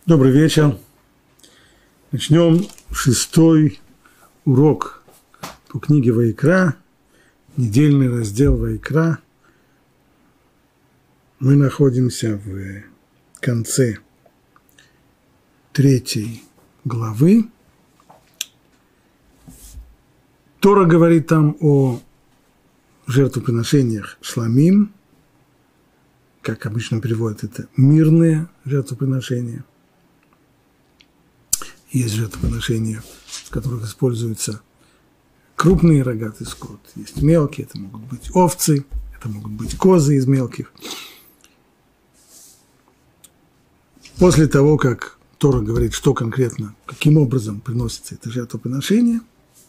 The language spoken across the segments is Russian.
Добрый вечер. Начнем 6-й урок по книге Ваикра, недельный раздел Ваикра. Мы находимся в конце 3 главы. Тора говорит там о жертвоприношениях шламим, как обычно переводят это, мирные жертвоприношения. Есть жертвоприношения, в которых используются крупные рогатый скот. Есть мелкие, это могут быть овцы, это могут быть козы из мелких. После того, как Тора говорит, что конкретно, каким образом приносится это жертвоприношение,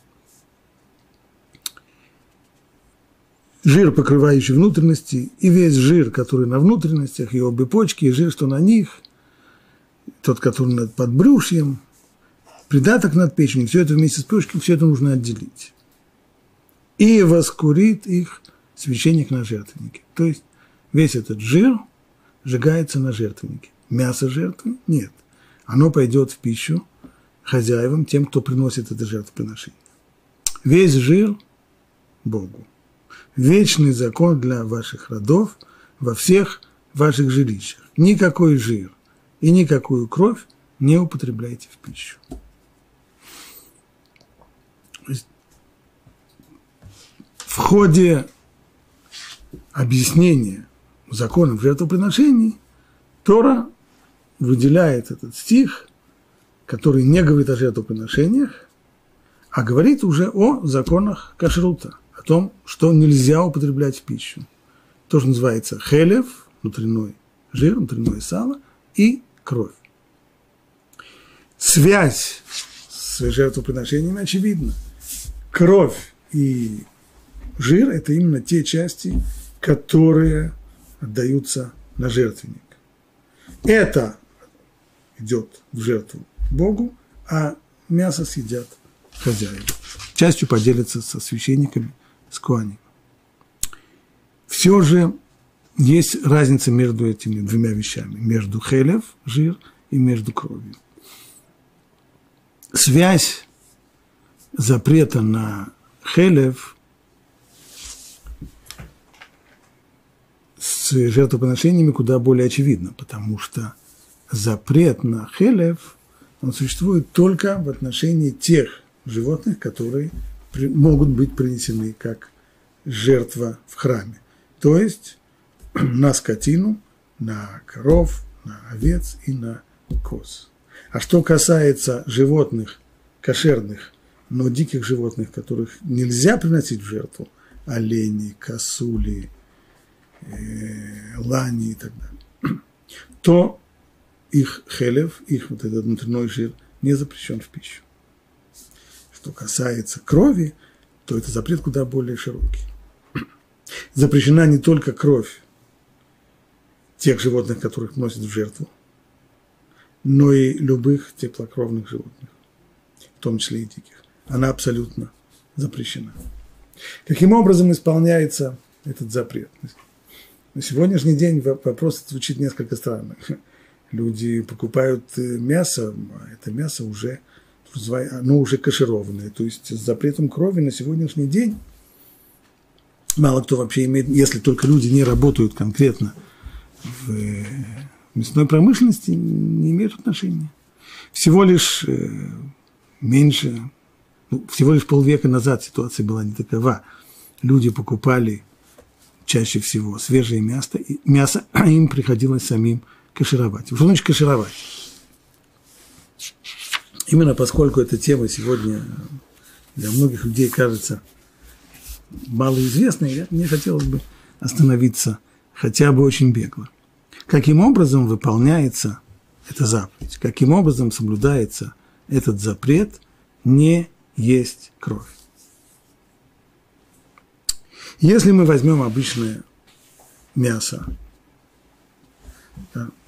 жир, покрывающий внутренности, и весь жир, который на внутренностях, и обе почки, и жир, что на них, тот, который над подбрюшьем, придаток над печенью, все это вместе с почкой, все это нужно отделить. И воскурит их священник на жертвеннике. То есть весь этот жир сжигается на жертвеннике. Мясо жертвы нет. Оно пойдет в пищу хозяевам, тем, кто приносит это жертвоприношение. Весь жир Богу. Вечный закон для ваших родов во всех ваших жилищах. Никакой жир и никакую кровь не употребляйте в пищу. В ходе объяснения законов жертвоприношений Тора выделяет этот стих, который не говорит о жертвоприношениях, а говорит уже о законах кашрута, о том, что нельзя употреблять в пищу. То, что называется хелев, внутренний жир, внутреннее сало, и кровь. Связь с жертвоприношениями очевидна. Кровь и жир – это именно те части, которые отдаются на жертвенник. Это идет в жертву Богу, а мясо съедят хозяева. Частью поделятся со священниками, с коаним. Все же есть разница между этими двумя вещами. Между хелев, жир, и между кровью. Связь запрета на хелев с жертвоприношениями куда более очевидна, потому что запрет на хелев, он существует только в отношении тех животных, которые могут быть принесены как жертва в храме. То есть на скотину, на коров, на овец и на коз. А что касается животных кошерных, но диких животных, которых нельзя приносить в жертву, оленей, косули, лани и так далее, то их хелев, их вот этот внутренний жир не запрещен в пищу. Что касается крови, то это запрет куда более широкий. Запрещена не только кровь тех животных, которых носят в жертву, но и любых теплокровных животных, в том числе и диких. Она абсолютно запрещена. Каким образом исполняется этот запрет? На сегодняшний день вопрос звучит несколько странно. Люди покупают мясо, а это мясо уже, оно уже кашированное. То есть с запретом крови на сегодняшний день мало кто вообще имеет, если только люди не работают конкретно в мясной промышленности, не имеют отношения. Всего лишь всего лишь полвека назад ситуация была не такова. Люди покупали чаще всего свежее мясо, а им приходилось самим кашировать. Что значит кашировать? Именно поскольку эта тема сегодня для многих людей кажется малоизвестной, мне хотелось бы остановиться хотя бы очень бегло. Каким образом выполняется эта заповедь? Каким образом соблюдается этот запрет не есть кровь? Если мы возьмем обычное мясо, да,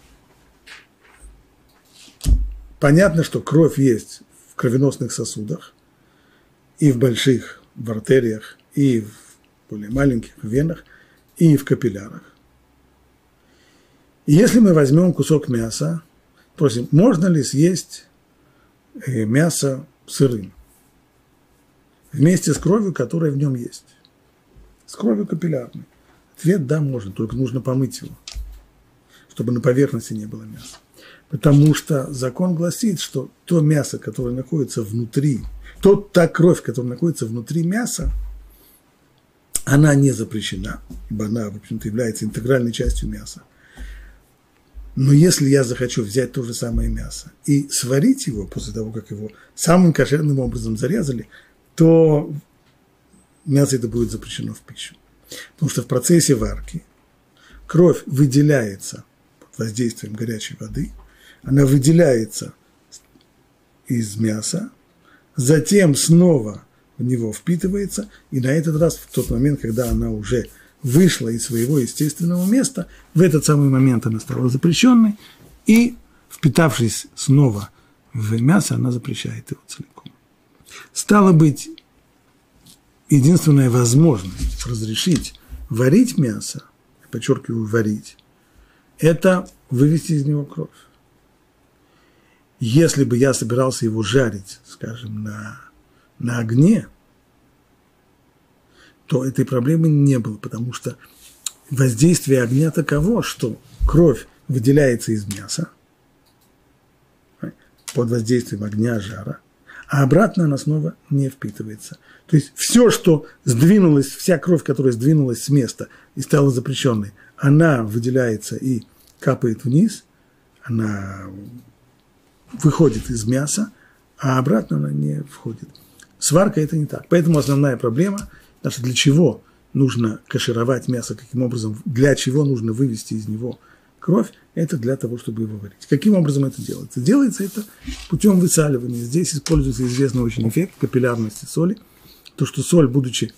понятно, что кровь есть в кровеносных сосудах, и в больших в артериях, и в более маленьких венах, и в капиллярах. И если мы возьмем кусок мяса Просим, можно ли съесть мясо сырым вместе с кровью, которая в нем есть? С кровью капиллярной. Ответ – да, можно, только нужно помыть его, чтобы на поверхности не было мяса. Потому что закон гласит, что то мясо, которое находится внутри, та кровь, которая находится внутри мяса, она не запрещена, ибо она, в общем-то, является интегральной частью мяса. Но если я захочу взять то же самое мясо и сварить его после того, как его самым кошерным образом зарезали, то мясо это будет запрещено в пищу. Потому что в процессе варки кровь выделяется под воздействием горячей воды, она выделяется из мяса, затем снова в него впитывается, и на этот раз, в тот момент, когда она уже вышла из своего естественного места, в этот самый момент она стала запрещенной, и, впитавшись снова в мясо, она запрещает его целиком. Стало быть, единственная возможность разрешить варить мясо, подчеркиваю, варить, это вывести из него кровь. Если бы я собирался его жарить, скажем, на огне, то этой проблемы не было, потому что воздействие огня таково, что кровь выделяется из мяса под воздействием огня, жара, а обратно она снова не впитывается. То есть все, что сдвинулось, вся кровь, которая сдвинулась с места и стала запрещенной, она выделяется и капает вниз, она выходит из мяса, а обратно она не входит. Сварка – это не так. Поэтому основная проблема, значит, для чего нужно кашировать мясо, каким образом, для чего нужно вывести из него кровь, это для того, чтобы его варить. Каким образом это делается? Делается это путем высаливания. Здесь используется известный очень эффект капиллярности соли. То, что соль, будучи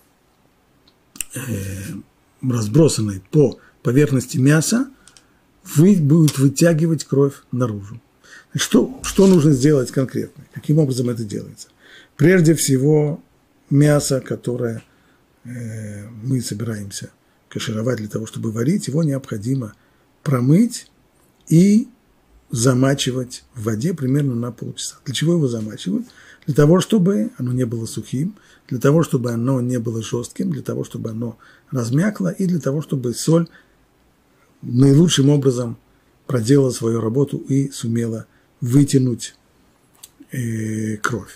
разбросанной по поверхности мяса, будет вытягивать кровь наружу. Что нужно сделать конкретно? Каким образом это делается? Прежде всего, мясо, которое мы собираемся кашировать для того, чтобы варить, его необходимо промыть и замачивать в воде примерно на полчаса. Для чего его замачивают? Для того, чтобы оно не было сухим, для того, чтобы оно не было жестким, для того, чтобы оно размякло, и для того, чтобы соль наилучшим образом проделала свою работу и сумела вытянуть кровь.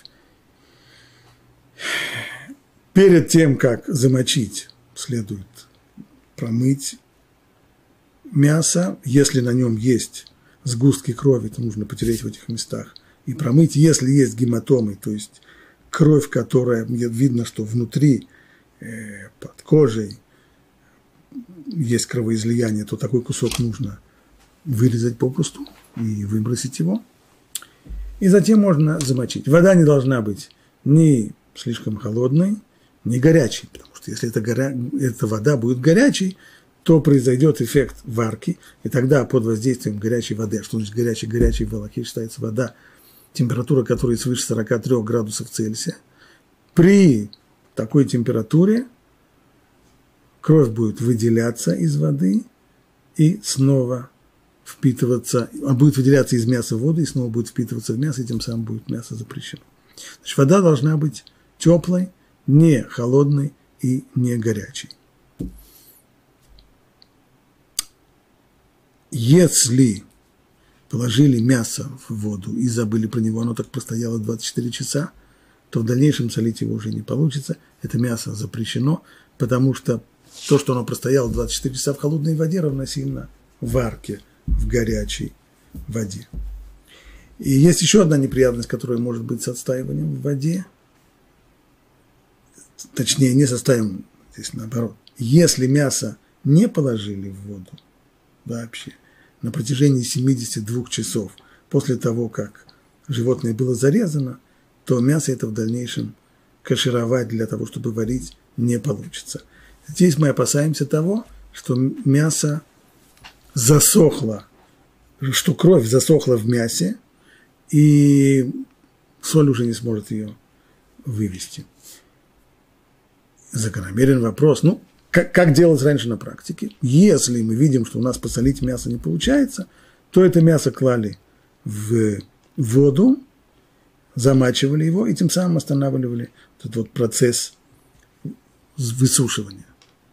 Перед тем, как замочить, следует промыть мясо. Если на нем есть сгустки крови, то нужно потереть в этих местах и промыть. Если есть гематомы, то есть кровь, которая видно, что внутри, под кожей есть кровоизлияние, то такой кусок нужно вырезать попросту и выбросить его. И затем можно замочить. Вода не должна быть ни слишком холодной, ни горячей, потому что если эта вода будет горячей, то произойдет эффект варки, и тогда под воздействием горячей воды, что значит горячей в Алахе считается вода, температура которой свыше 43 градусов Цельсия, при такой температуре кровь будет выделяться из воды и снова впитываться, будет выделяться из мяса в воду и снова будет впитываться в мясо, и тем самым будет мясо запрещено. Значит, вода должна быть теплой, не холодной и не горячей. Если положили мясо в воду и забыли про него, оно так простояло 24 часа, то в дальнейшем солить его уже не получится. Это мясо запрещено, потому что то, что оно простояло 24 часа в холодной воде, равносильно варке в горячей воде. И есть еще одна неприятность, которая может быть с отстаиванием в воде. Точнее, не с отстаиванием, здесь наоборот. Если мясо не положили в воду вообще на протяжении 72 часов после того, как животное было зарезано, то мясо это в дальнейшем кашировать для того, чтобы варить, не получится. Здесь мы опасаемся того, что мясо засохло, что кровь засохла в мясе, и соль уже не сможет ее вывести. Закономерен вопрос, как делать раньше на практике? Если мы видим, что у нас посолить мясо не получается, то это мясо клали в воду, замачивали его и тем самым останавливали этот вот процесс высушивания.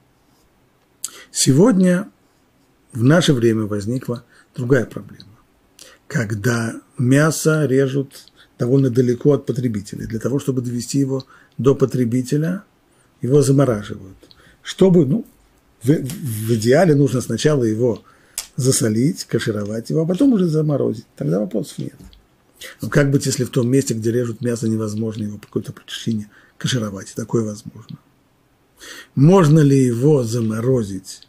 Сегодня в наше время возникла другая проблема. Когда мясо режут довольно далеко от потребителя. Для того, чтобы довести его до потребителя, его замораживают. Чтобы, в идеале нужно сначала его засолить, кашировать его, а потом уже заморозить. Тогда вопросов нет. Но как быть, если в том месте, где режут мясо, невозможно его по какой-то причине кашировать? Такое возможно. Можно ли его заморозить,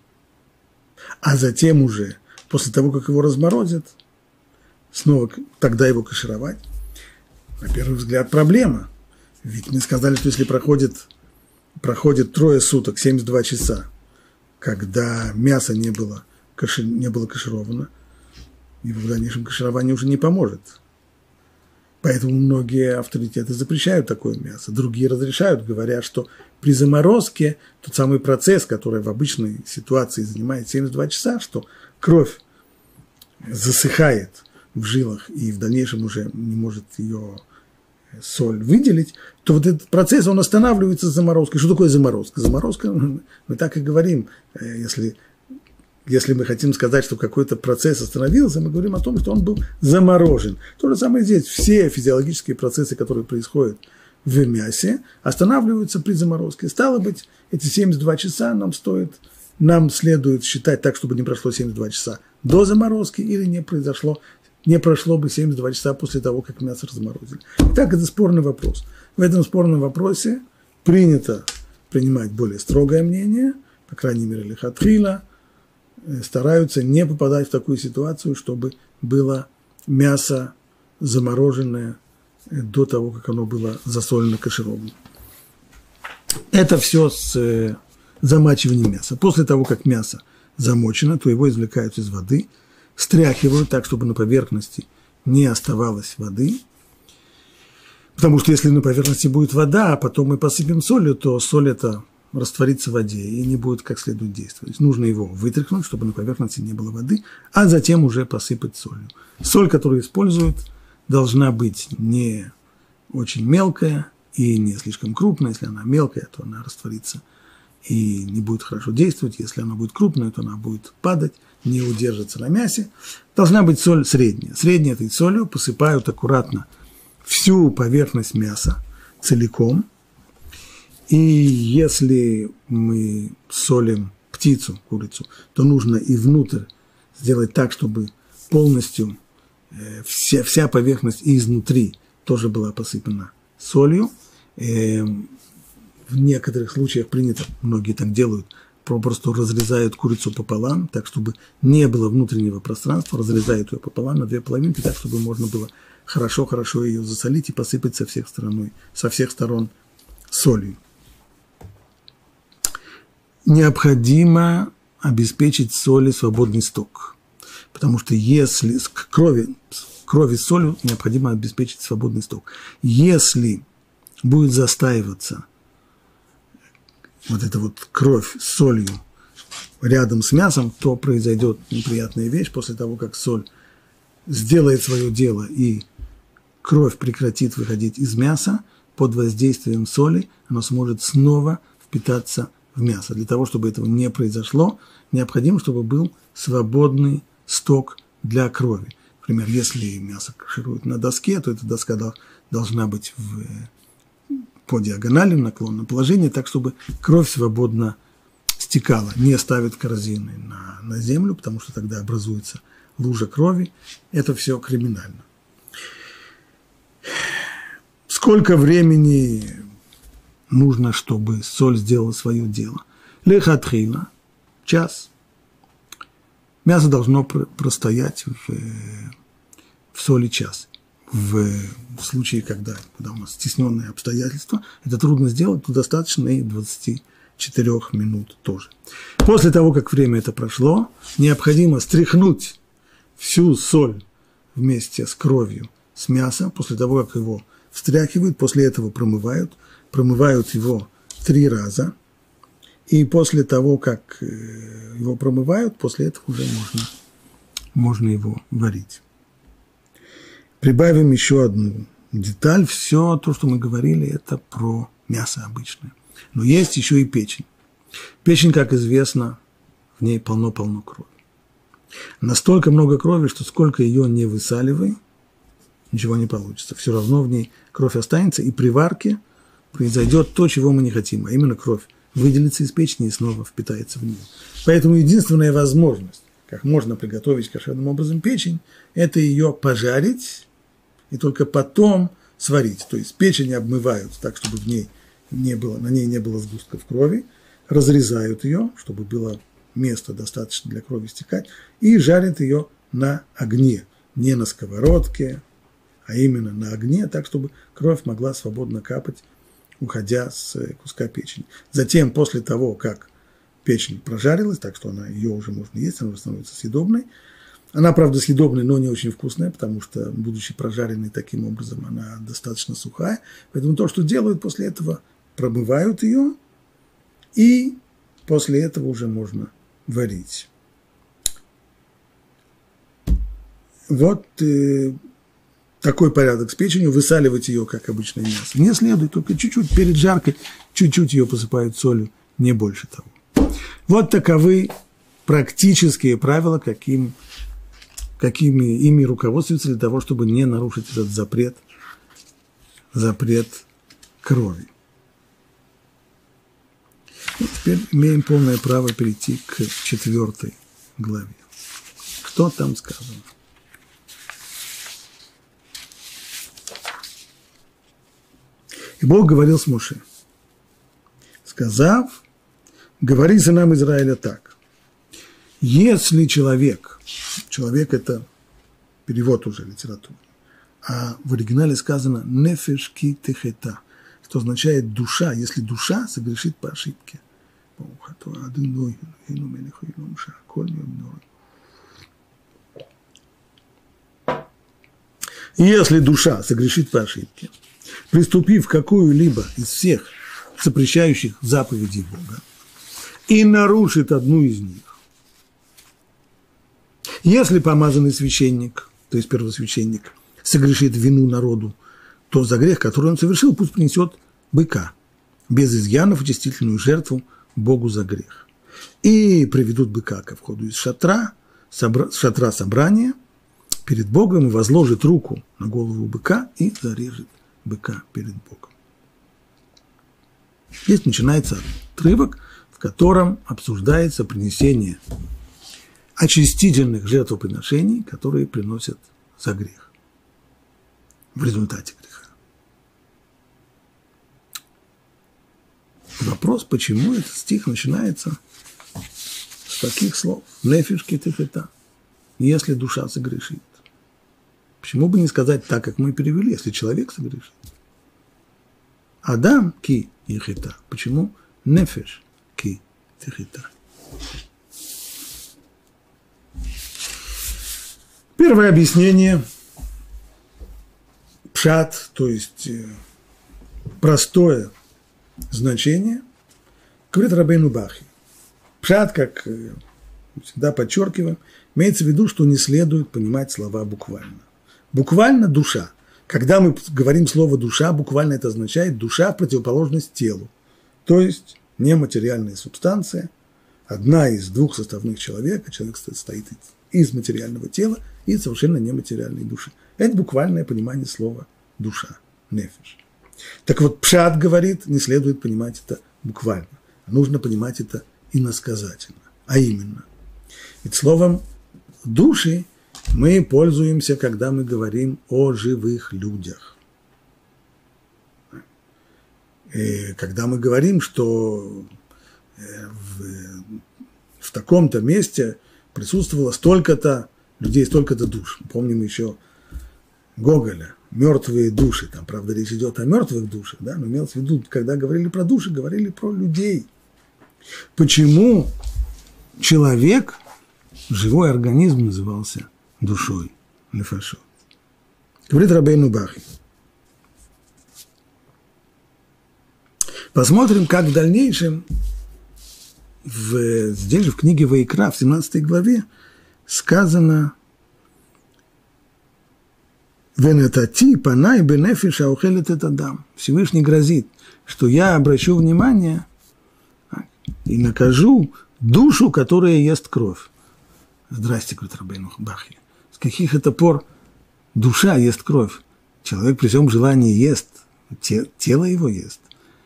а затем уже, после того, как его разморозят, снова тогда его кашировать? На первый взгляд проблема. Ведь мы сказали, что если проходит 3 суток, 72 часа, когда мясо не было кашировано, его в дальнейшем каширование уже не поможет. Поэтому многие авторитеты запрещают такое мясо, другие разрешают, говоря, что при заморозке тот самый процесс, который в обычной ситуации занимает 72 часа, что кровь засыхает в жилах и в дальнейшем уже не может ее соль выделить, то вот этот процесс, он останавливается с заморозкой. Что такое заморозка? Заморозка, мы так и говорим, если мы хотим сказать, что какой-то процесс остановился, мы говорим о том, что он был заморожен. То же самое здесь. Все физиологические процессы, которые происходят в мясе, останавливаются при заморозке. Стало быть, эти 72 часа нам следует считать так, чтобы не прошло 72 часа до заморозки или не прошло бы 72 часа после того, как мясо разморозили. Итак, это спорный вопрос. В этом спорном вопросе принято принимать более строгое мнение, по крайней мере, лихатхила, стараются не попадать в такую ситуацию, чтобы было мясо замороженное до того, как оно было засолено, кашировано. Это все с замачиванием мяса. После того, как мясо замочено, то его извлекают из воды, стряхивают так, чтобы на поверхности не оставалось воды. Потому что если на поверхности будет вода, а потом мы посыпем солью, то соль это растворится в воде и не будет как следует действовать. Нужно его вытряхнуть, чтобы на поверхности не было воды, а затем уже посыпать солью. Соль, которую используют, должна быть не очень мелкая и не слишком крупная. Если она мелкая, то она растворится и не будет хорошо действовать. Если она будет крупная, то она будет падать, не удержится на мясе. Должна быть соль средняя. Средней этой солью посыпают аккуратно всю поверхность мяса целиком. И если мы солим птицу, курицу, то нужно и внутрь сделать так, чтобы полностью вся поверхность и изнутри тоже была посыпана солью. В некоторых случаях принято, многие так делают, просто разрезают курицу пополам, так, чтобы не было внутреннего пространства, разрезают ее пополам на 2 половинки, так, чтобы можно было хорошо ее засолить и посыпать со всех сторон солью. Необходимо обеспечить соли свободный сток, потому что если к крови с солью необходимо обеспечить свободный сток. Если будет застаиваться вот эта вот кровь с солью рядом с мясом, то произойдет неприятная вещь. После того, как соль сделает свое дело и кровь прекратит выходить из мяса, под воздействием соли она сможет снова впитаться в мясо. Для того, чтобы этого не произошло, необходимо, чтобы был свободный сток для крови. Например, если мясо кашируют на доске, то эта доска должна быть по диагонали, в наклонном положении, так, чтобы кровь свободно стекала. Не ставят корзины на землю, потому что тогда образуется лужа крови. Это все криминально. Сколько времени нужно, чтобы соль сделала свое дело? Лехатхила, час. Мясо должно простоять в соли час. В случае, когда у нас стесненные обстоятельства, это трудно сделать, то достаточно и 24 минут тоже. После того, как время это прошло, необходимо стряхнуть всю соль вместе с кровью с мяса, после того, как его встряхивают, после этого промывают его 3 раза, и после того, как его промывают, после этого уже можно его варить. Прибавим еще одну деталь. Все то, что мы говорили, это про мясо обычное. Но есть еще и печень. Печень, как известно, в ней полно-полно крови. Настолько много крови, что сколько ее не высаливай, ничего не получится. Все равно в ней кровь останется, и при варке произойдет то, чего мы не хотим, а именно кровь выделится из печени и снова впитается в нее. Поэтому единственная возможность, как можно приготовить кошерным образом печень, это ее пожарить и только потом сварить. То есть печень обмывают так, чтобы в ней на ней не было сгустков крови, разрезают ее, чтобы было место достаточно для крови стекать, и жарят ее на огне, не на сковородке, а именно на огне, так, чтобы кровь могла свободно капать, уходя с куска печени. Затем, после того, как печень прожарилась, так что ее уже можно есть, она уже становится съедобной. Она, правда, съедобная, но не очень вкусная, потому что, будучи прожаренной таким образом, она достаточно сухая. Поэтому то, что делают после этого, промывают ее, и после этого уже можно варить. Вот такой порядок с печенью. Высаливать ее, как обычное мясо, не следует, только чуть-чуть перед жаркой, чуть-чуть ее посыпают солью, не больше того. Вот таковы практические правила, какими ими руководствуются для того, чтобы не нарушить этот запрет крови. И теперь имеем полное право перейти к 4 главе. Что там сказано? И Бог говорил с Моше, сказав: говори сынам Израиля так. Если человек это перевод уже литературы, а в оригинале сказано «нефеш ки техета», что означает душа, если душа согрешит по ошибке. Если душа согрешит по ошибке, приступив к какую-либо из всех запрещающих заповедей Бога, и нарушит одну из них, если помазанный священник, то есть первосвященник, согрешит вину народу, то за грех, который он совершил, пусть принесет быка, без изъянов, очистительную жертву Богу за грех. И приведут быка ко входу из шатра собрания перед Богом, и возложит руку на голову быка и зарежет быка перед Богом. Здесь начинается отрывок, в котором обсуждается принесение очистительных жертвоприношений, которые приносят за грех, в результате греха. Вопрос, почему этот стих начинается с таких слов? «Нефеш ки техета», если душа согрешит. Почему бы не сказать так, как мы перевели, если человек согрешит? Адам ки ехета. Почему нефеш ки техета? Первое объяснение. Пшат, то есть простое значение, говорит Рабейну Бахи. Пшат, как всегда подчеркиваем, имеется в виду, что не следует понимать слова буквально. Буквально душа. Когда мы говорим слово душа, буквально это означает душа в противоположность телу. То есть нематериальная субстанция, одна из двух составных человека. Человек состоит из материального тела и совершенно нематериальной души. Это буквальное понимание слова душа, нефеш. Так вот, пшат говорит, не следует понимать это буквально. Нужно понимать это иносказательно. А именно, ведь словом души мы пользуемся, когда мы говорим о живых людях. И когда мы говорим, что в таком-то месте присутствовало столько-то людей, столько-то душ. Помним еще Гоголя, «Мертвые души». Там, правда, речь идет о мертвых душах, да? Но имелось в виду, когда говорили про души, говорили про людей. Почему человек, живой организм, назывался душой, нефашот? Говорит Рабейну Бахи. Посмотрим, как в дальнейшем, здесь же в книге Ваикра, в 17 главе, сказано Венетати панай бенефиша ухелет это дам. Всевышний грозит, что я обращу внимание и накажу душу, которая ест кровь. Здрасте, говорит Рабейну Бахья. С каких это пор душа ест кровь? Человек при всем желании ест, тело его ест.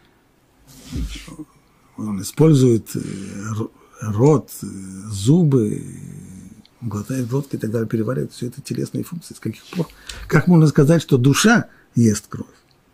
Он использует рот, зубы, глотает глотки и так далее, переваривает все это телесные функции. С каких пор? Как можно сказать, что душа ест кровь?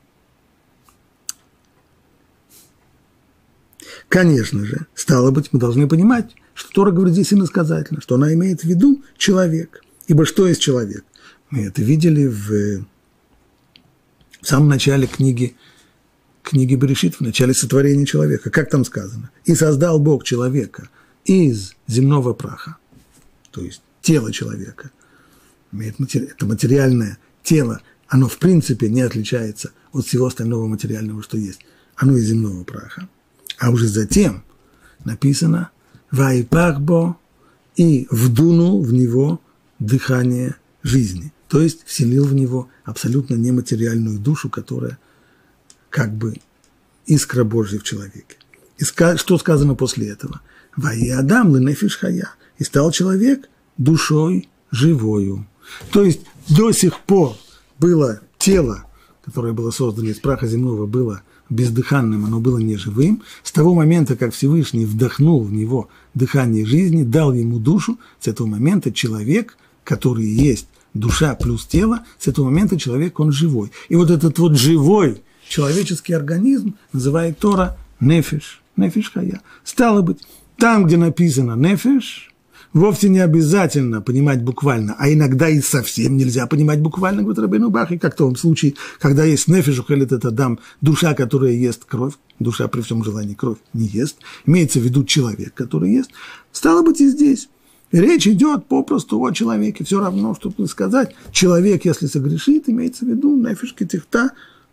Конечно же, стало быть, мы должны понимать, что Тора говорит здесь иносказательно, что она имеет в виду человек. Ибо что есть человек? Мы это видели в самом начале книги Берешит, в начале сотворения человека. Как там сказано? «И создал Бог человека из земного праха», то есть тело человека. Это материальное тело, оно в принципе не отличается от всего остального материального, что есть. Оно из земного праха. А уже затем написано «Вайпахбо» и вдунул в него дыхание жизни. То есть вселил в него абсолютно нематериальную душу, которая как бы искра Божья в человеке. И что сказано после этого? «Ваи Адам ленефиш хая» и стал человек душой живою. То есть до сих пор было тело, которое было создано из праха земного, было бездыханным, оно было неживым. С того момента, как Всевышний вдохнул в него дыхание жизни, дал ему душу, с этого момента человек, который есть душа плюс тело, с этого момента человек, он живой. И вот этот вот живой человеческий организм называет Тора нефиш, нефиш хая. Стало быть, там, где написано нефиш, вовсе не обязательно понимать буквально, а иногда и совсем нельзя понимать буквально, говорит Рабейну Бахья, как в том случае, когда есть нефиш ухелет это дам, душа, которая ест кровь, душа при всем желании кровь не ест, имеется в виду человек, который ест. Стало быть, и здесь. Речь идет попросту о человеке. Все равно, что сказать, человек, если согрешит, имеется в виду нефиш кетихта.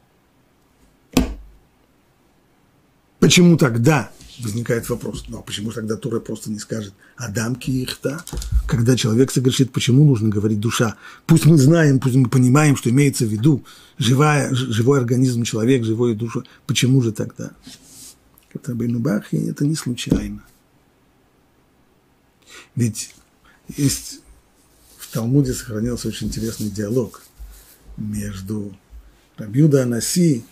Почему тогда, возникает вопрос, ну а почему тогда Тора просто не скажет Адам кихта? Когда человек согрешит, почему нужно говорить душа? Пусть мы знаем, пусть мы понимаем, что имеется в виду живой организм, человек, живую душу. Почему же тогда? Это Рабейну Бахья, это не случайно. Ведь есть в Талмуде сохранился очень интересный диалог между Раби Юда Анаси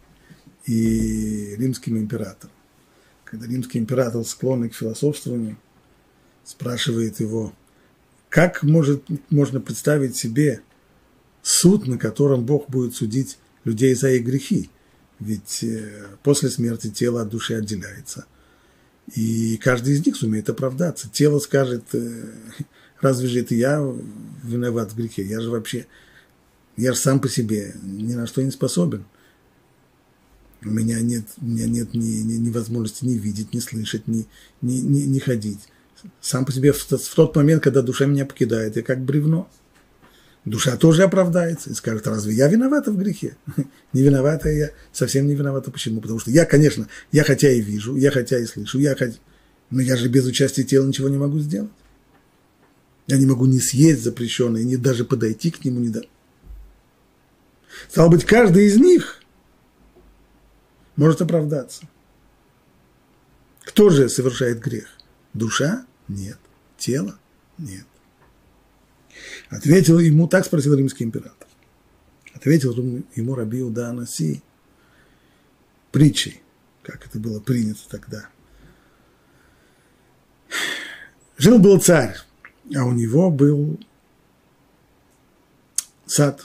и римским императором. Когда римский император, склонный к философствованию, спрашивает его, как можно представить себе суд, на котором Бог будет судить людей за их грехи? Ведь после смерти тело от души отделяется. И каждый из них сумеет оправдаться. Тело скажет, разве же это я виноват в грехе? Я же сам по себе ни на что не способен. У меня нет ни возможности ни видеть, ни слышать, ни ходить. Сам по себе в тот момент, когда душа меня покидает, я как бревно. Душа тоже оправдается и скажет, разве я виновата в грехе? Не виновата я, совсем не виновата. Почему? Потому что я, конечно, я хотя и вижу, я хотя и слышу, но я же без участия тела ничего не могу сделать. Я не могу ни съесть запрещенное, ни даже подойти к нему, Стало быть, каждый из них может оправдаться. Кто же совершает грех? Душа? Нет. Тело? Нет. Ответил ему, так спросил римский император. Ответил ему Раби Юда Анаси притчей, как это было принято тогда. Жил-был царь, а у него был сад.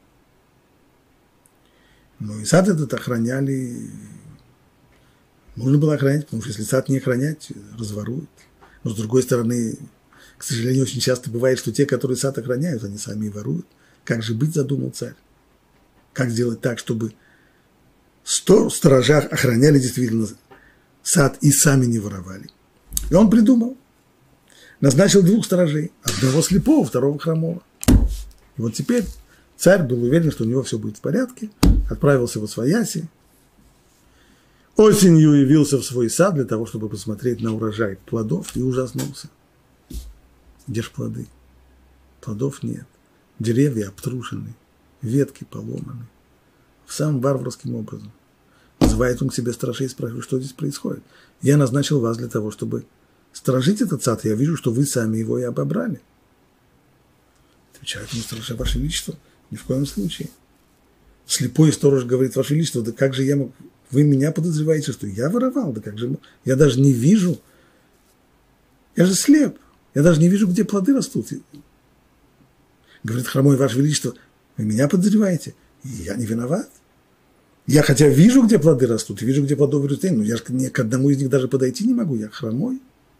Ну и сад этот охраняли, нужно было охранять, потому что если сад не охранять, разворуют. Но с другой стороны, к сожалению, очень часто бывает, что те, которые сад охраняют, они сами и воруют. Как же быть, задумал царь? Как сделать так, чтобы 100 сторожа охраняли действительно сад и сами не воровали? И он придумал. Назначил 2 сторожей. Одного слепого, второго хромого. И вот теперь царь был уверен, что у него все будет в порядке. Отправился в Освояси. Осенью явился в свой сад для того, чтобы посмотреть на урожай плодов, и ужаснулся. Где ж плоды? Плодов нет. Деревья обтрушены. ветки поломаны. Самым варварским образом. Называет он к себе стражей и спрашивает, что здесь происходит. Я назначил вас для того, чтобы сторожить этот сад, и я вижу, что вы сами его и обобрали. Отвечает ему сторожа: Ваше Величество, ни в коем случае. Слепой сторож говорит: Ваше Величество, да как же я мог... Вы меня подозреваете, что я воровал? Да как же... Я даже не вижу. Я же слеп. Я даже не вижу, где плоды растут. Говорит хромой: Ваше Величество, вы меня подозреваете? И я не виноват. Я хотя вижу, где плоды растут, и вижу, где плодовые растения, но я же к одному из них даже подойти не могу, я хромой.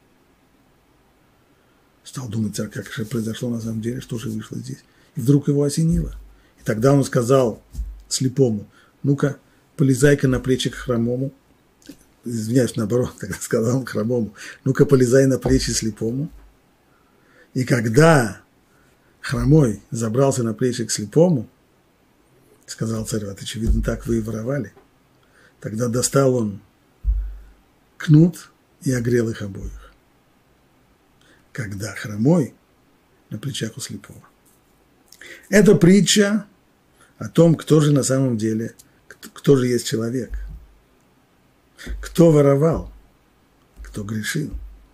Стал думать, а как же произошло на самом деле, что же вышло здесь. И вдруг его осенило. И тогда он сказал слепому: ну-ка, полезай-ка на плечи к хромому. Извиняюсь, наоборот, тогда сказал он хромому: ну-ка, полезай на плечи слепому. И когда хромой забрался на плечи к слепому, сказал царь: вот, очевидно, так вы и воровали. Тогда достал он кнут и огрел их обоих. Когда хромой на плечах у слепого. Это притча о том, кто же на самом деле, кто же есть человек. Кто воровал, кто грешил.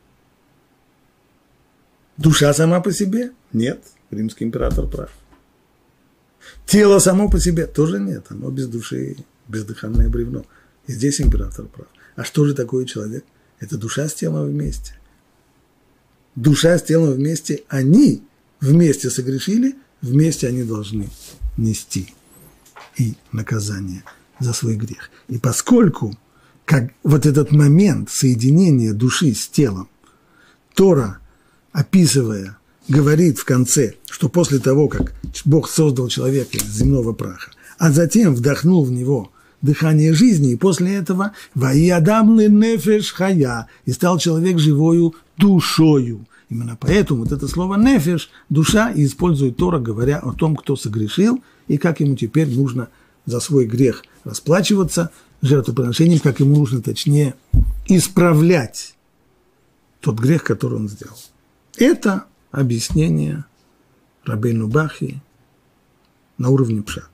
Душа сама по себе? Нет, римский император прав. Тело само по себе тоже нет, оно без души, бездыханное бревно. И здесь император прав. А что же такое человек? Это душа с телом вместе. Душа с телом вместе, они вместе согрешили, вместе они должны нести и наказание за свой грех. И поскольку как вот этот момент соединения души с телом, Тора, описывая, говорит в конце, что после того, как Бог создал человека из земного праха, а затем вдохнул в него дыхание жизни, и после этого «Ваи адам ле нефеш хая» и стал человек живою душою. Именно поэтому вот это слово «нефеш» – душа, и использует Тора, говоря о том, кто согрешил, и как ему теперь нужно за свой грех расплачиваться жертвоприношением, как ему нужно, точнее, исправлять тот грех, который он сделал. Это объяснение Рабейну Бахи на уровне пшат.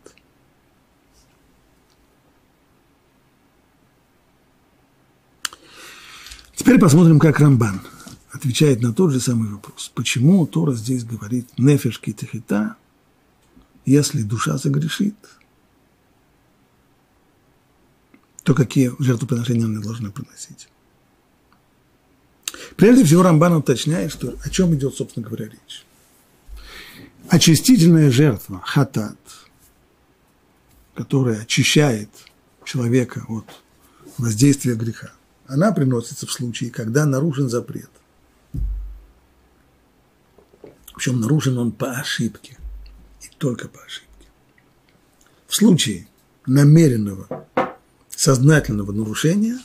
Теперь посмотрим, как Рамбан отвечает на тот же самый вопрос. Почему Тора здесь говорит «нефеш ки техита», если душа согрешит, то какие жертвоприношения она должна приносить? Прежде всего Рамбан уточняет, что, о чем идет, собственно говоря, речь. Очистительная жертва, хатат, которая очищает человека от воздействия греха, она приносится в случае, когда нарушен запрет. Причем нарушен он по ошибке, и только по ошибке. В случае намеренного, сознательного нарушения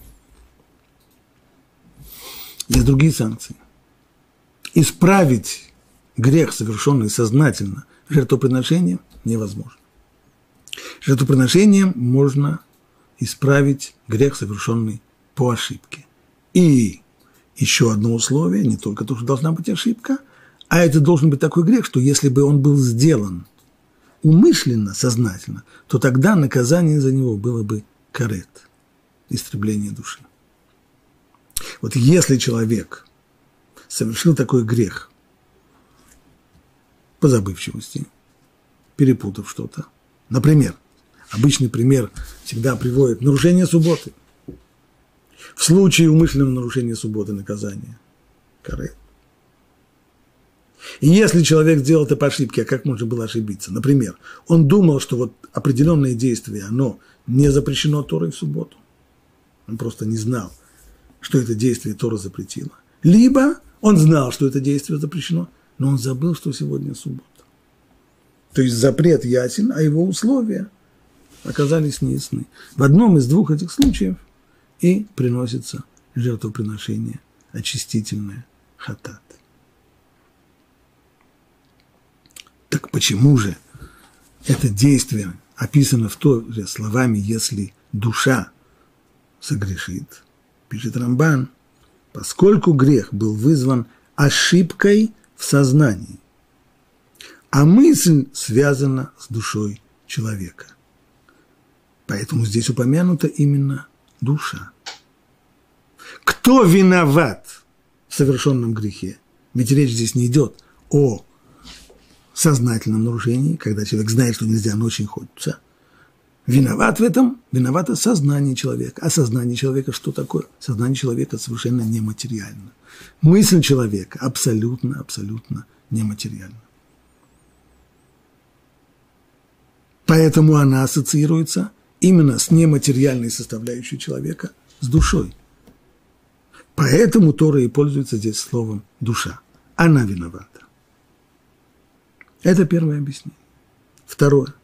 есть другие санкции. Исправить грех, совершенный сознательно, жертвоприношением невозможно. Жертвоприношением можно исправить грех, совершенный по ошибке. И еще одно условие, не только то, что должна быть ошибка, а это должен быть такой грех, что если бы он был сделан умышленно, сознательно, то тогда наказание за него было бы карет, истребление души. Вот если человек совершил такой грех по забывчивости, перепутав что-то, например, обычный пример всегда приводит нарушение субботы. В случае умышленного нарушения субботы наказание карет. И если человек сделал это по ошибке, а как можно было ошибиться? Например, он думал, что вот определенное действие, оно не запрещено Торой в субботу. Он просто не знал, что это действие Тора запретила. Либо он знал, что это действие запрещено, но он забыл, что сегодня суббота. То есть запрет ясен, а его условия оказались неясны. В одном из двух этих случаев и приносится жертвоприношение очистительное хатат. Так почему же это действие описано в Торе словами «если душа согрешит», пишет Рамбан, поскольку грех был вызван ошибкой в сознании, а мысль связана с душой человека. Поэтому здесь упомянута именно душа. Кто виноват в совершенном грехе? Ведь речь здесь не идет о сознательном нарушении, когда человек знает, что нельзя, но очень хочется. Виноват в этом, виновато сознание человека. А сознание человека что такое? Сознание человека совершенно нематериально. Мысль человека абсолютно, абсолютно нематериальна. Поэтому она ассоциируется именно с нематериальной составляющей человека, с душой. Поэтому Тора и пользуется здесь словом «душа». Она виновата. Это первое объяснение. Второе.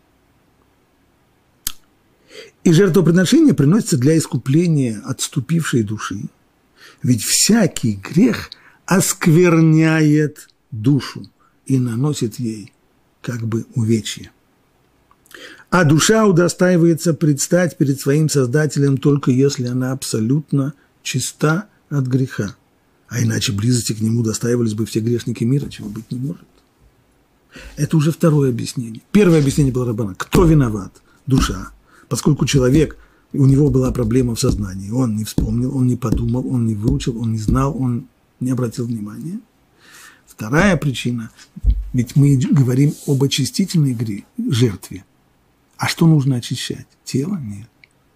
И жертвоприношение приносится для искупления отступившей души, ведь всякий грех оскверняет душу и наносит ей как бы увечье. А душа удостаивается предстать перед своим Создателем только если она абсолютно чиста от греха. А иначе близости к нему достаивались бы все грешники мира, чего быть не может. Это уже второе объяснение. Первое объяснение было Раббана. Кто виноват? Душа. Поскольку человек, у него была проблема в сознании, он не вспомнил, он не подумал, он не выучил, он не знал, он не обратил внимания. Вторая причина, ведь мы говорим об очистительной жертве. А что нужно очищать? Тело? Нет.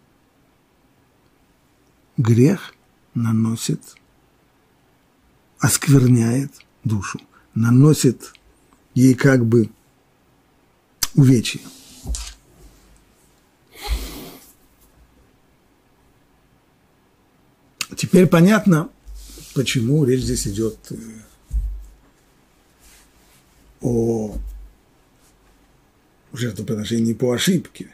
Грех наносит, оскверняет душу, наносит ей как бы увечье. Теперь понятно, почему речь здесь идет о жертвоприношении по ошибке.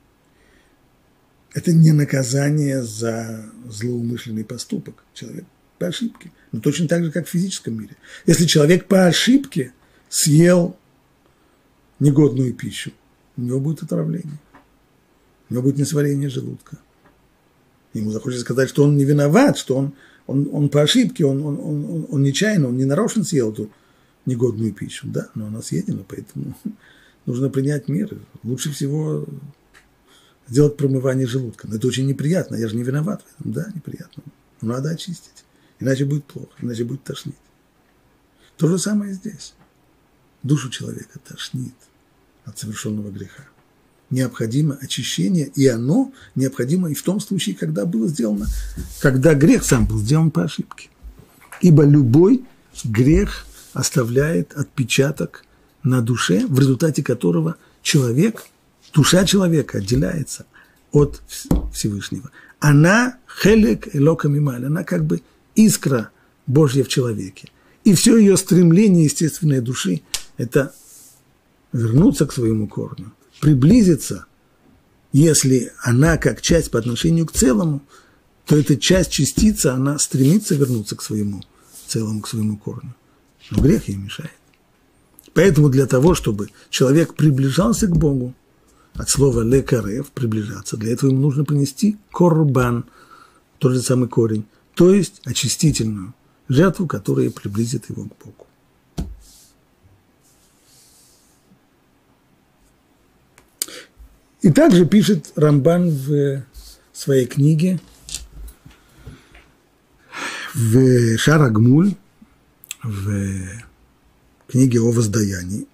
Это не наказание за злоумышленный поступок. Человек по ошибке. Но точно так же, как в физическом мире. Если человек по ошибке съел негодную пищу, у него будет отравление. У него будет несварение желудка. Ему захочется сказать, что он не виноват, что он по ошибке, он нечаянно, он не нарочно съел эту негодную пищу. Да, но она съедена, поэтому нужно принять меры. Лучше всего сделать промывание желудка. Но это очень неприятно, я же не виноват в этом. Да, неприятно. Но надо очистить. Иначе будет плохо, иначе будет тошнить. То же самое и здесь. Душу человека тошнит от совершенного греха. Необходимо очищение, и оно необходимо и в том случае, когда было сделано, когда грех сам был сделан по ошибке. Ибо любой грех оставляет отпечаток на душе, в результате которого душа человека отделяется от Всевышнего. Она хелек элока мималь, она как бы искра Божья в человеке. И все ее стремление естественной души – это вернуться к своему корню, приблизиться. Если она как часть по отношению к целому, то эта часть, частица, она стремится вернуться к своему целому, к своему корню. Но грех ей мешает. Поэтому для того, чтобы человек приближался к Богу, от слова лекарев, приближаться, для этого ему нужно принести корбан, тот же самый корень, то есть очистительную жертву, которая приблизит его к Богу. И также пишет Рамбан в своей книге, в Шаар ха-Гмуль, в книге о воздаянии.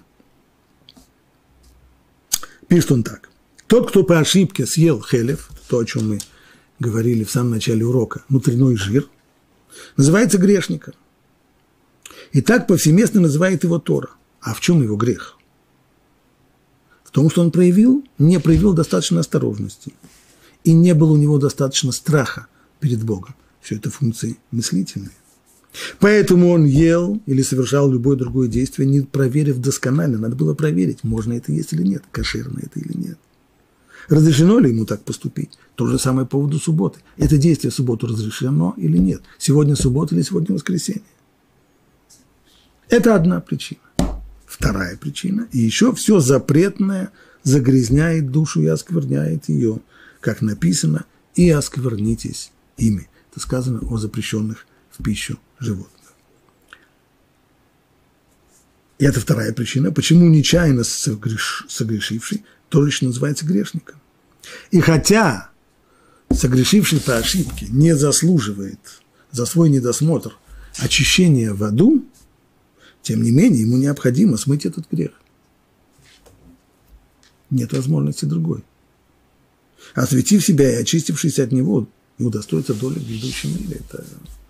Пишет он так. Тот, кто по ошибке съел хелев, то, о чем мы говорили в самом начале урока, внутренний жир, называется грешником. И так повсеместно называет его Тора. А в чем его грех? В том, что он не проявил достаточно осторожности. И не было у него достаточно страха перед Богом. Все это функции мыслительные. Поэтому он ел или совершал любое другое действие, не проверив досконально. Надо было проверить, можно это есть или нет, кошерно это или нет. Разрешено ли ему так поступить? То же самое по поводу субботы. Это действие в субботу разрешено или нет? Сегодня суббота или сегодня воскресенье? Это одна причина. Вторая причина. И еще все запретное загрязняет душу и оскверняет ее. Как написано, и осквернитесь ими. Это сказано о запрещенных в пищу животных. И это вторая причина, почему нечаянно согрешивший тоже еще называется грешником. И хотя согрешивший по ошибке не заслуживает за свой недосмотр очищения в аду, тем не менее ему необходимо смыть этот грех. Нет возможности другой. Осветив себя и очистившись от него, и удостоиться доли в грядущем мире. Это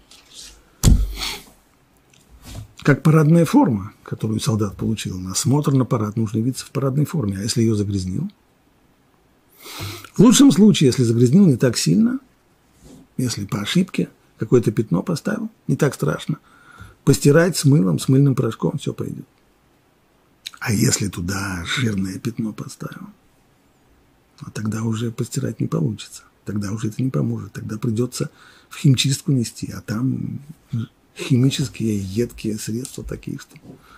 как парадная форма, которую солдат получил. На осмотр на парад нужно явиться в парадной форме. А если ее загрязнил? В лучшем случае, если загрязнил не так сильно, если по ошибке какое-то пятно поставил, не так страшно, постирать с мылом, с мыльным порошком, все пойдет. А если туда жирное пятно поставил, тогда уже постирать не получится. Тогда уже это не поможет. Тогда придется в химчистку нести. А там химические, едкие средства такие, что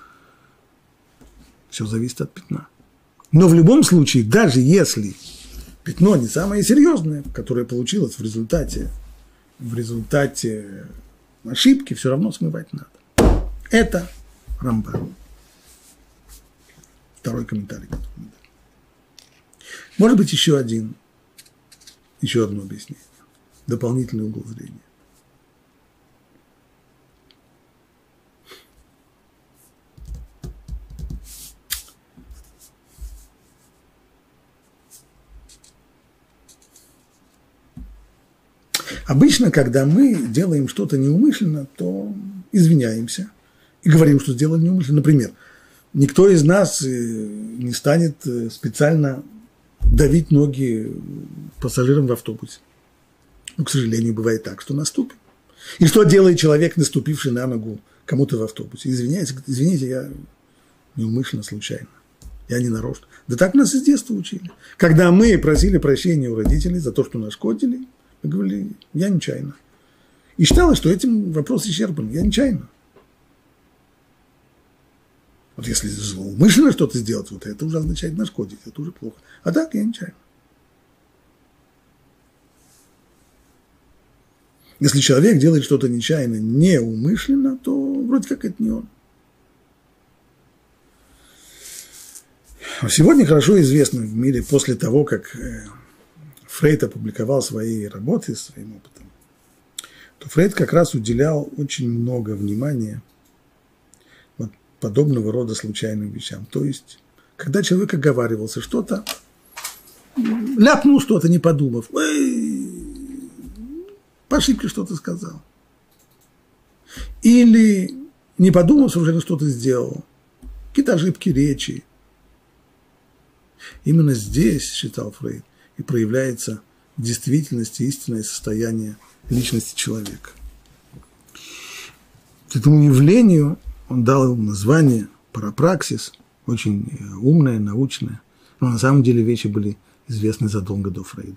все зависит от пятна. Но в любом случае, даже если пятно не самое серьезное, которое получилось в результате ошибки, все равно смывать надо. Это Рамбам. Второй комментарий, который мы дали. Может быть, еще одно объяснение, дополнительный угол зрения. Обычно, когда мы делаем что-то неумышленно, то извиняемся и говорим, что сделали неумышленно. Например, никто из нас не станет специально давить ноги пассажирам в автобусе. Но, к сожалению, бывает так, что наступит. И что делает человек, наступивший на ногу кому-то в автобусе? Извините, я неумышленно, случайно. Я не нарочно. Да так нас и с детства учили. Когда мы просили прощения у родителей за то, что нашкодили, мы говорили, я нечаянно. И считалось, что этим вопрос исчерпан. Я нечаянно. Вот если злоумышленно что-то сделать, вот это уже означает нашкодить, это уже плохо. А так я нечаянно. Если человек делает что-то нечаянно, неумышленно, то вроде как это не он. Сегодня хорошо известно в мире, после того, как Фрейд опубликовал свои работы своим опытом, то Фрейд как раз уделял очень много внимания вот подобного рода случайным вещам. То есть, когда человек оговаривался что-то, ляпнул что-то, не подумав, по ошибке что-то сказал. Или, не подумав, совершенно что-то сделал. Какие-то ошибки речи. Именно здесь, считал Фрейд, и проявляется в действительности истинное состояние личности человека. Этому явлению он дал название парапраксис, очень умное, научное, но на самом деле вещи были известны задолго до Фрейда.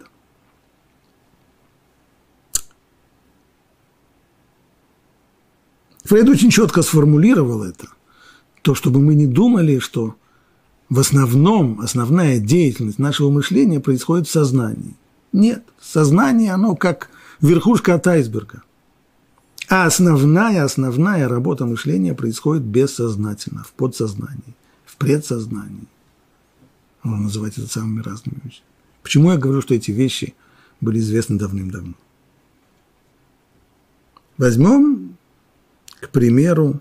Фрейд очень четко сформулировал это, то, чтобы мы не думали, что в основном, основная деятельность нашего мышления происходит в сознании. Нет, сознание, оно как верхушка от айсберга. А основная работа мышления происходит бессознательно, в подсознании, в предсознании. Можно называть это самыми разными вещами. Почему я говорю, что эти вещи были известны давным-давно? Возьмем, к примеру,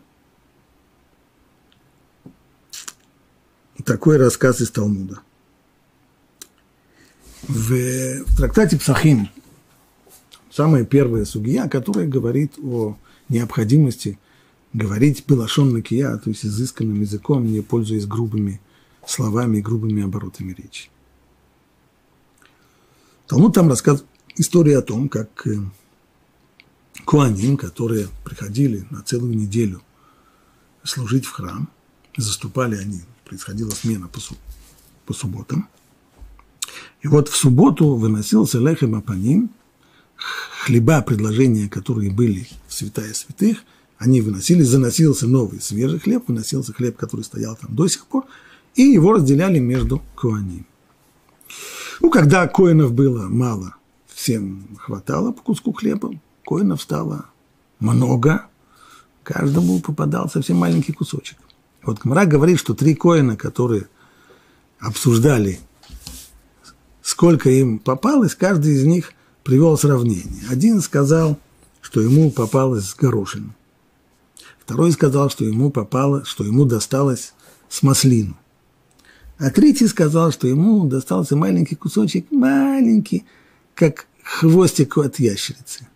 такой рассказ из Талмуда. В трактате Псахим самая первая сугия, которая говорит о необходимости говорить белашон накия, то есть изысканным языком, не пользуясь грубыми словами и грубыми оборотами речи. Талмуд там рассказывает историю о том, как коаним, которые приходили на целую неделю служить в храм, заступали они, происходила смена по субботам. И вот в субботу выносился лехем апаним, хлеба, предложения, которые были в святая святых, они выносились, заносился новый свежий хлеб, выносился хлеб, который стоял там до сих пор, и его разделяли между коаним. Ну, когда коинов было мало, всем хватало по куску хлеба, коинов стало много, каждому попадал совсем маленький кусочек. Вот Гмара говорит, что 3 коэна, которые обсуждали, сколько им попалось, каждый из них привел сравнение. Один сказал, что ему попалось с горошину. Второй сказал, что ему досталось с маслину. А третий сказал, что ему достался маленький кусочек, маленький, как хвостик от ящерицы.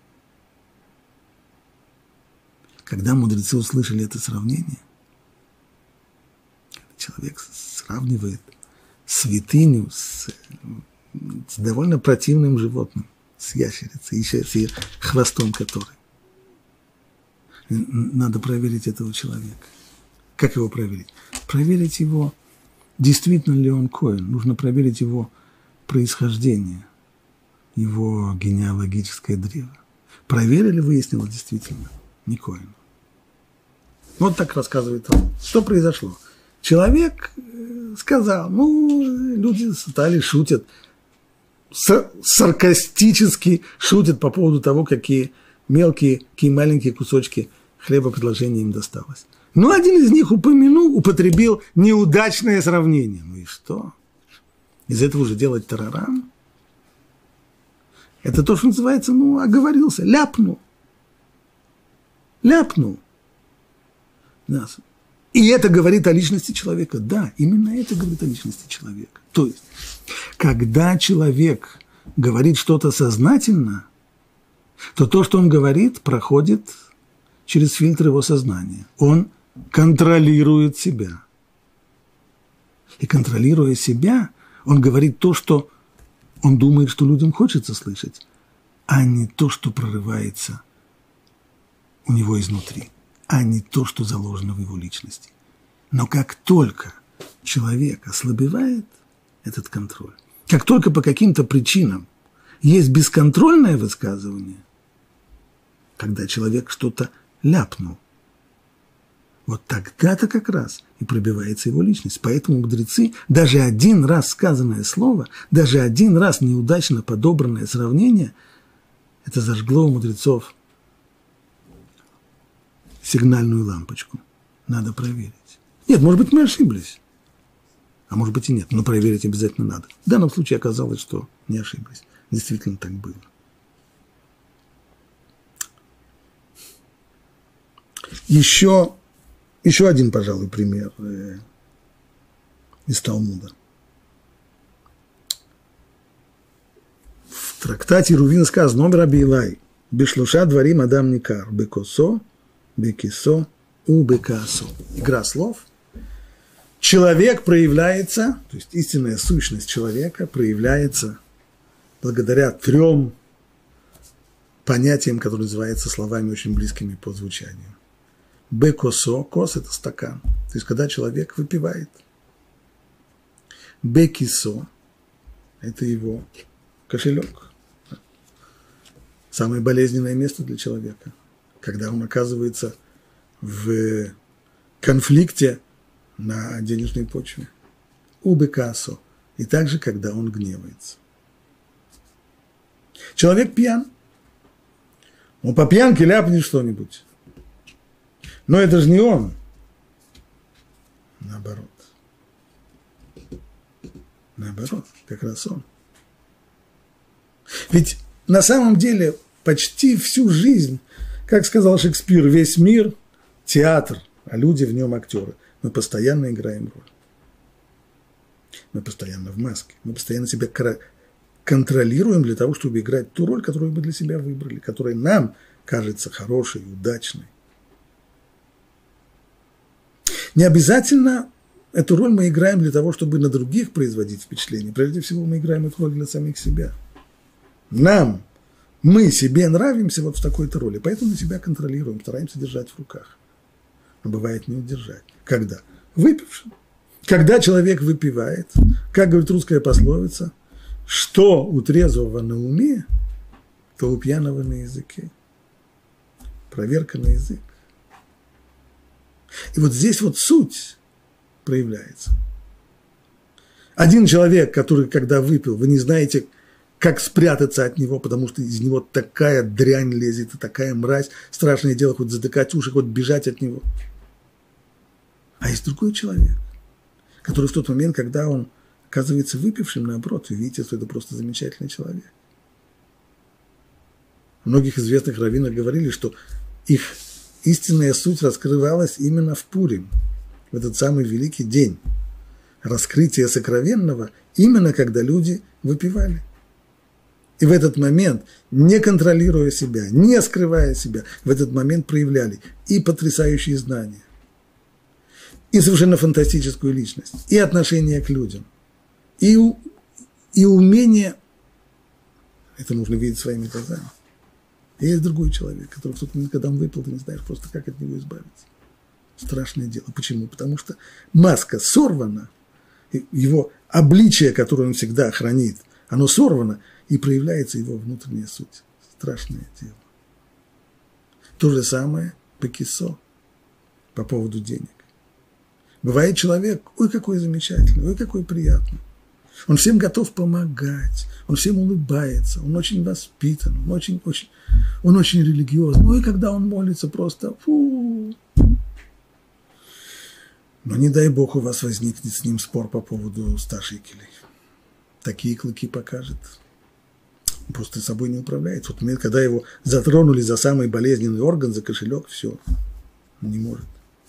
Когда мудрецы услышали это сравнение, человек сравнивает святыню с довольно противным животным, с ящерицей, еще с хвостом которой. Надо проверить этого человека. Как его проверить? Проверить его, действительно ли он коэн. Нужно проверить его происхождение, его генеалогическое древо. Проверили, выяснилось действительно, не коэн. Вот так рассказывает он. Что произошло? Человек сказал, люди стали шутят, саркастически шутят по поводу того, какие мелкие, какие маленькие кусочки хлеба предложения им досталось. Но один из них употребил неудачное сравнение. Ну и что? Из этого уже делать тарарам? Это то, что называется, оговорился, ляпнул. Да. И это говорит о личности человека. Да, именно это говорит о личности человека. То есть, когда человек говорит что-то сознательно, то то, что он говорит, проходит через фильтр его сознания. Он контролирует себя. И контролируя себя, он говорит то, что он думает, что людям хочется слышать, а не то, что прорывается у него изнутри, а не то, что заложено в его личности. Но как только человек ослабевает этот контроль, как только по каким-то причинам есть бесконтрольное высказывание, когда человек что-то ляпнул, вот тогда-то как раз и пробивается его личность. Поэтому мудрецы, даже один раз сказанное слово, даже один раз неудачно подобранное сравнение, это зажгло у мудрецов сигнальную лампочку. Надо проверить. Нет, может быть, мы ошиблись. А может быть и нет, но проверить обязательно надо. В данном случае оказалось, что не ошиблись. Действительно так было. Еще один, пожалуй, пример из Талмуда. В трактате Рувин сказано: «Номер Абилай, бешлуша дворим адам никар, бекосо, бекисо, убекасо». Игра слов. Человек проявляется, то есть истинная сущность человека проявляется благодаря 3 понятиям, которые называются словами очень близкими по звучанию. Бекосо, кос – это стакан, то есть когда человек выпивает. Бекисо – это его кошелек. Самое болезненное место для человека, когда он оказывается в конфликте на денежной почве. Убекасо. И также, когда он гневается. Человек пьян. Он по пьянке ляпнет что-нибудь. Но это же не он. Наоборот, как раз он. Ведь на самом деле почти всю жизнь, как сказал Шекспир, весь мир – театр, а люди в нем актеры. Мы постоянно играем роль. Мы постоянно в маске. Мы постоянно себя контролируем для того, чтобы играть ту роль, которую мы для себя выбрали, которая нам кажется хорошей, удачной. Не обязательно эту роль мы играем для того, чтобы на других производить впечатление. Прежде всего, мы играем эту роль для самих себя. Мы себе нравимся вот в такой-то роли, поэтому мы себя контролируем, стараемся держать в руках. Но бывает не удержать. Когда? Выпившим. Когда человек выпивает, как говорит русская пословица, что у трезвого на уме, то у пьяного на языке. Проверка на язык. И вот здесь вот суть проявляется. Один человек, который, когда выпил, вы не знаете, как спрятаться от него, потому что из него такая дрянь лезет, и такая мразь, страшное дело, хоть затыкать уши, хоть бежать от него. А есть другой человек, который в тот момент, когда он оказывается выпившим, наоборот, вы видите, что это просто замечательный человек. Многих известных раввинов говорили, что их истинная суть раскрывалась именно в Пурим, в этот самый великий день раскрытия сокровенного, именно когда люди выпивали. И в этот момент, не контролируя себя, не скрывая себя, в этот момент проявляли и потрясающие знания, и совершенно фантастическую личность, и отношение к людям, и умение, это нужно видеть своими глазами. И есть другой человек, который в тот момент, когда он выпил, ты не знаешь просто, как от него избавиться. Страшное дело. Почему? Потому что маска сорвана, его обличие, которое он всегда хранит, оно сорвано, и проявляется его внутренняя суть. Страшное дело. То же самое по кисо, по поводу денег. Бывает человек, ой, какой замечательный, ой, какой приятный. Он всем готов помогать, он всем улыбается, он очень воспитан, он очень религиозный. Ну и когда он молится, просто фу. Но не дай Бог у вас возникнет с ним спор по поводу 100 шекелей. Такие клыки покажет. Он просто собой не управляет. В тот момент, когда его затронули за самый болезненный орган, за кошелек, все, он не может.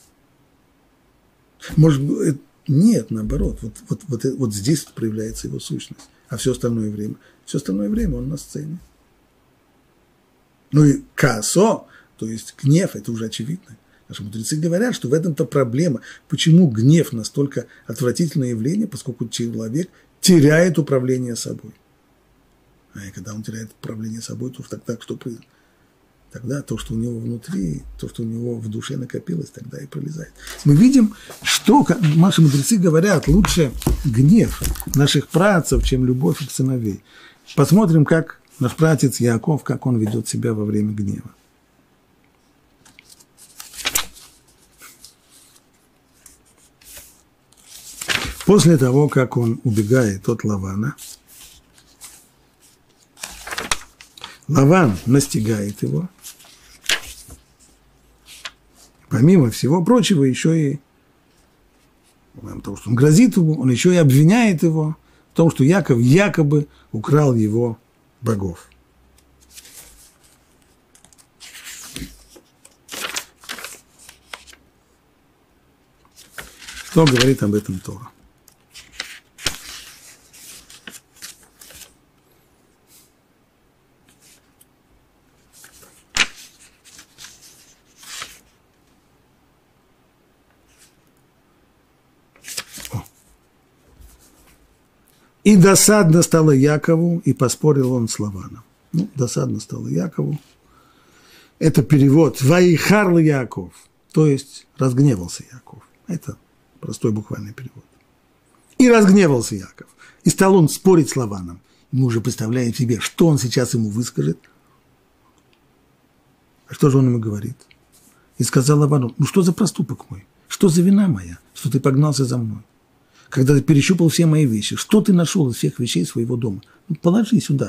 Может быть, нет, наоборот, вот здесь проявляется его сущность, а все остальное время он на сцене. Ну и каосо, то есть гнев, это уже очевидно. Наши мудрецы говорят, что в этом-то проблема. Почему гнев настолько отвратительное явление, поскольку человек теряет управление собой. А когда он теряет управление собой, то тогда что происходит? Тогда то, что у него внутри, то, что у него в душе накопилось, тогда и пролезает. Мы видим, что наши мудрецы говорят, лучше гнев наших праотцев, чем любовь их сыновей. Посмотрим, как наш праотец Яаков, как он ведет себя во время гнева. После того, как он убегает от Лавана, Лаван настигает его. Помимо всего прочего, еще и помимо того, что он грозит ему, он еще и обвиняет его в том, что Яков якобы украл его богов. Что говорит об этом Тора? И досадно стало Якову, и поспорил он с Лаваном. Ну, досадно стало Якову. Это перевод «Ваихар Яков», то есть разгневался Яков. Это простой буквальный перевод. И разгневался Яков. И стал он спорить с Лаваном. Мы уже представляем себе, что он сейчас ему выскажет. А что же он ему говорит? И сказал Лавану: ну что за проступок мой? Что за вина моя, что ты погнался за мной? Когда ты перещупал все мои вещи, что ты нашел из всех вещей своего дома? Ну, положи сюда.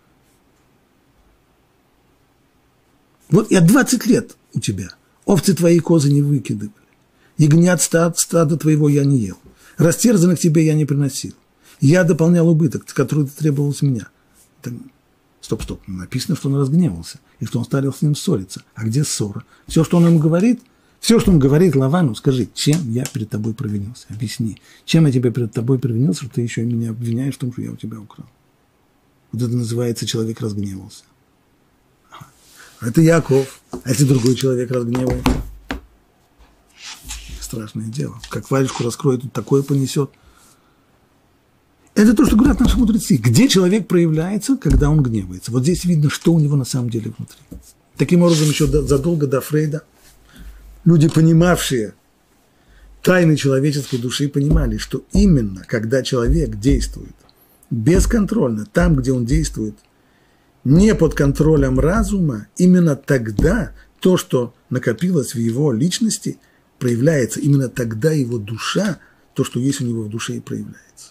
Вот я 20 лет у тебя. Овцы твои козы не выкидывали. Ягнят стада твоего я не ел. Растерзанных тебе я не приносил. Я дополнял убыток, который ты требовал с меня. Стоп. Написано, что он разгневался, и что он стал с ним ссориться. А где ссора? Все, что он ему говорит, Лавану, скажи, чем я перед тобой провинился? Объясни, чем я тебе перед тобой провинился, что ты еще и меня обвиняешь в том, что я у тебя украл? Вот это называется, человек разгневался. Это Яков, а если другой человек разгневается? Страшное дело. Как варежку раскроет, тут такое понесет. Это то, что говорят наши мудрецы. Где человек проявляется, когда он гневается? Вот здесь видно, что у него на самом деле внутри. Таким образом, еще задолго до Фрейда люди, понимавшие тайны человеческой души, понимали, что именно когда человек действует бесконтрольно, там, где он действует не под контролем разума, именно тогда то, что накопилось в его личности, проявляется. Именно тогда его душа, то, что есть у него в душе, и проявляется.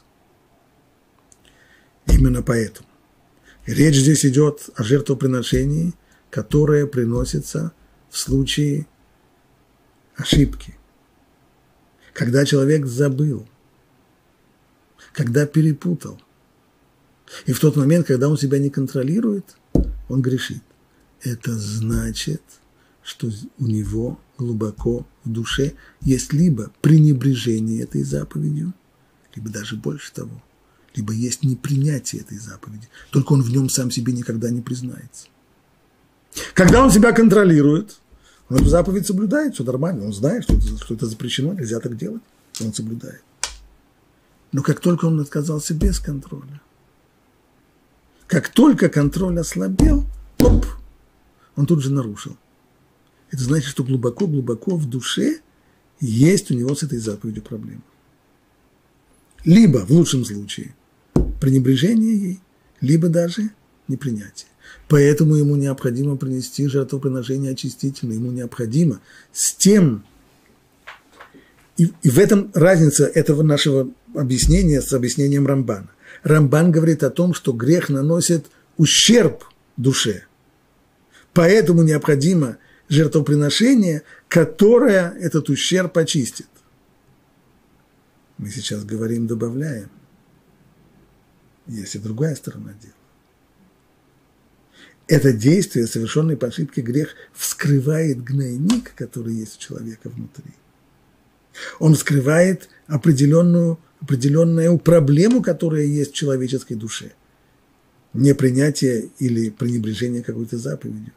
Именно поэтому речь здесь идет о жертвоприношении, которое приносится в случае ошибки. когда человек забыл, когда перепутал, и в тот момент, когда он себя не контролирует, он грешит. Это значит, что у него глубоко в душе есть либо пренебрежение этой заповедью, либо даже больше того, либо есть непринятие этой заповеди. Только он в нем сам себе никогда не признается. Когда он себя контролирует, он эту заповедь соблюдает, все нормально, он знает, что это запрещено, нельзя так делать, он соблюдает. Но как только он отказался без контроля, как только контроль ослабел, оп, он тут же нарушил. Это значит, что глубоко-глубоко в душе есть у него с этой заповедью проблема. Либо, в лучшем случае, пренебрежение ей, либо даже непринятие. Поэтому ему необходимо принести жертвоприношение очистительное, ему необходимо с тем, и в этом разница этого нашего объяснения с объяснением Рамбана. Рамбан говорит о том, что грех наносит ущерб душе. Поэтому необходимо жертвоприношение, которое этот ущерб очистит. Мы сейчас говорим, добавляем. Есть и другая сторона дела. Это действие, совершенное по ошибке грех, вскрывает гнойник, который есть у человека внутри. Он вскрывает определенную проблему, которая есть в человеческой душе. Непринятие или пренебрежение какой-то заповедью.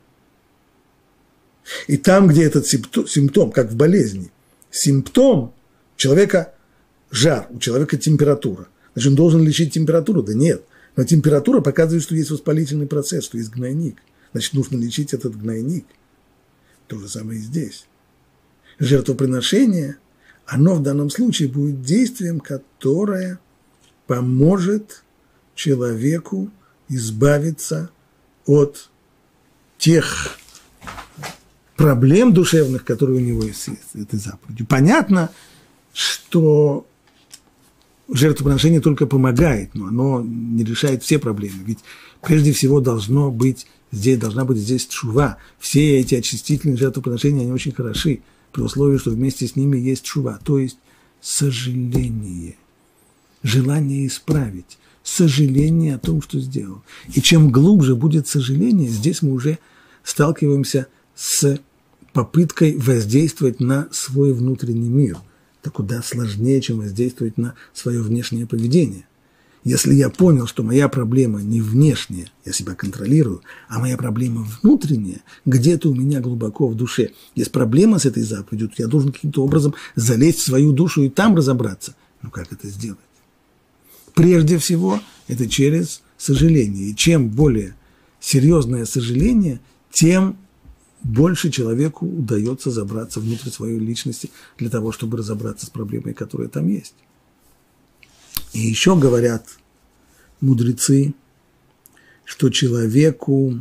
И там, где этот симптом, как в болезни, симптом у человека жар, у человека температура. Значит, он должен лечить температуру? Да нет. Но температура показывает, что есть воспалительный процесс, что есть гнойник. Значит, нужно лечить этот гнойник. То же самое и здесь. Жертвоприношение, оно в данном случае будет действием, которое поможет человеку избавиться от тех проблем душевных, которые у него есть с этой заповедью. Понятно, что жертвоприношение только помогает, но оно не решает все проблемы. Ведь прежде всего должна быть здесь тшува. Все эти очистительные жертвоприношения, они очень хороши, при условии, что вместе с ними есть тшува, то есть сожаление, желание исправить, сожаление о том, что сделал. И чем глубже будет сожаление, здесь мы уже сталкиваемся с попыткой воздействовать на свой внутренний мир. Это куда сложнее, чем воздействовать на свое внешнее поведение. Если я понял, что моя проблема не внешняя, я себя контролирую, а моя проблема внутренняя, где-то у меня глубоко в душе есть проблема с этой заповедью, то я должен каким-то образом залезть в свою душу и там разобраться. Но как это сделать? Прежде всего, это через сожаление. И чем более серьезное сожаление, тем больше человеку удается забраться внутрь своей личности для того, чтобы разобраться с проблемой, которая там есть. И еще говорят мудрецы, что человеку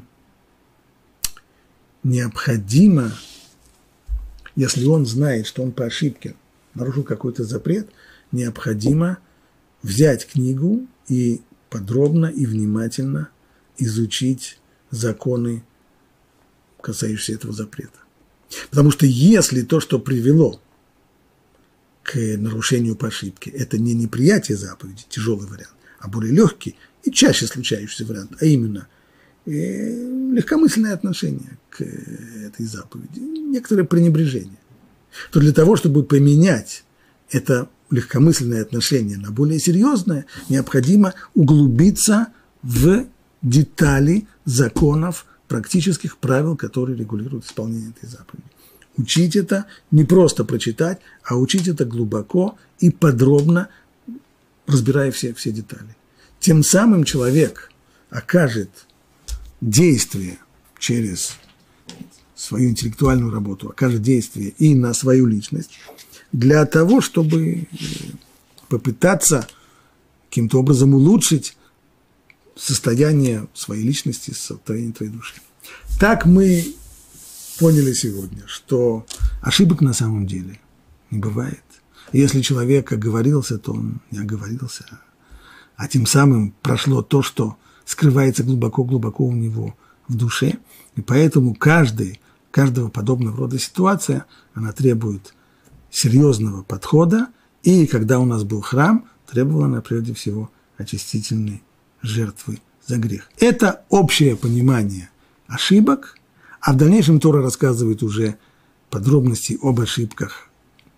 необходимо, если он знает, что он по ошибке нарушил какой-то запрет, необходимо взять книгу и подробно и внимательно изучить законы, касающиеся этого запрета. Потому что если то, что привело к нарушению по ошибке, это не неприятие заповеди, тяжелый вариант, а более легкий и чаще случающийся вариант, а именно легкомысленное отношение к этой заповеди, некоторое пренебрежение, то для того, чтобы поменять это легкомысленное отношение на более серьезное, необходимо углубиться в детали законов, практических правил, которые регулируют исполнение этой заповеди. Учить это не просто прочитать, а учить это глубоко и подробно, разбирая все детали. Тем самым человек окажет действие через свою интеллектуальную работу, окажет действие и на свою личность для того, чтобы попытаться каким-то образом улучшить состояние своей личности, состояние твоей души. Так мы поняли сегодня, что ошибок на самом деле не бывает. И если человек оговорился, то он не оговорился, а тем самым прошло то, что скрывается глубоко-глубоко у него в душе. И поэтому каждого подобного рода ситуация, она требует серьезного подхода, и когда у нас был храм, требовала она прежде всего очистительной жертвы за грех. Это общее понимание ошибок, а в дальнейшем Тора рассказывает уже подробности об ошибках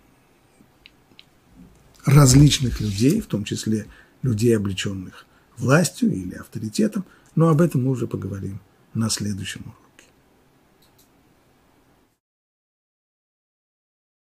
различных людей, в том числе людей, облеченных властью или авторитетом, но об этом мы уже поговорим на следующем уроке.